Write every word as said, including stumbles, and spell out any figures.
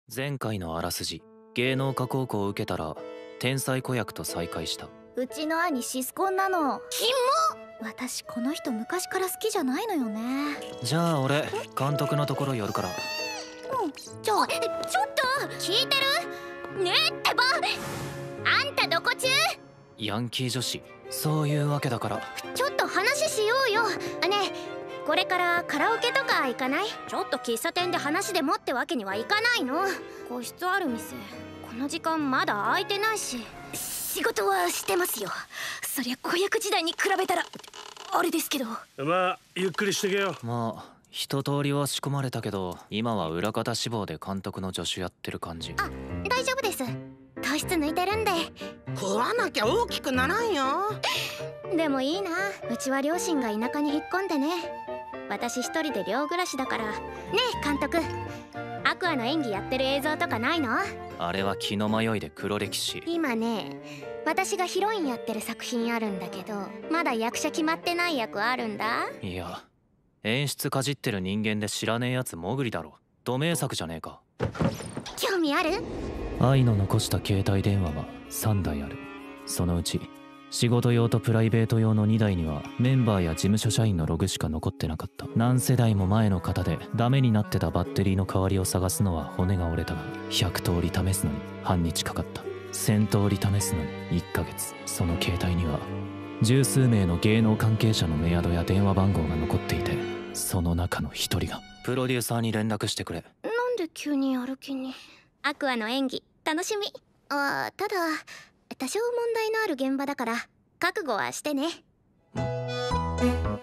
前回のあらすじ、芸能科高校を受けたら天才子役と再会した。 うちの兄シスコンなの。 キモ。 私この人昔から好きじゃないのよね。 じゃあ俺監督のところ寄るから。 うん、じゃあ。 ちょっと聞いてる？ねえってば、あんたどこ中？ ヤンキー女子、そういうわけだから。 ちょっと話しようよ。あ、ねえ、これからカラオケとか行かない？ちょっと喫茶店で話でもってわけにはいかないの。個室ある店この時間まだ空いてないし。仕事はしてますよ。そりゃ子役時代に比べたらあれですけど。 まあゆっくりしてけよ。 まあ一通りは仕込まれたけど、今は裏方志望で監督の助手やってる感じ。 あ、大丈夫です。糖質抜いてるんで。 食わなきゃ大きくならんよ。 でもいいな、うちは両親が田舎に引っ込んでね。私一人で寮暮らしだから。ねえ監督、アクアの演技やってる映像とかないの？ あれは気の迷いで黒歴史。 今ね、私がヒロインやってる作品あるんだけど、まだ役者決まってない役あるんだ。 いや、演出かじってる人間で知らねえやつモグリだろ。ド名作じゃねえか。 興味ある？ 愛の残した携帯電話はさんだいある。そのうち仕事用とプライベート用のにだいにはメンバーや事務所社員のログしか残ってなかった。何世代も前の型でダメになってたバッテリーの代わりを探すのは骨が折れたが、ひゃくとおり試すのに半日かかった。せんとおり試すのにいっかげつ。その携帯には十数名の芸能関係者のメアドや電話番号が残っていて、その中の一人がプロデューサーに連絡してくれ。 なんで急にやる気に？アクアの演技楽しみ。あ、ただ多少問題のある現場だから覚悟はしてね。